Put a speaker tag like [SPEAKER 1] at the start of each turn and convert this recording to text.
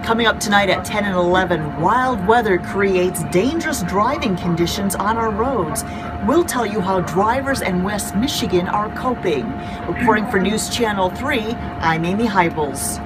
[SPEAKER 1] Coming up tonight at 10 and 11, wild weather creates dangerous driving conditions on our roads. We'll tell you how drivers in West Michigan are coping. Reporting for News Channel 3, I'm Amy Heibels.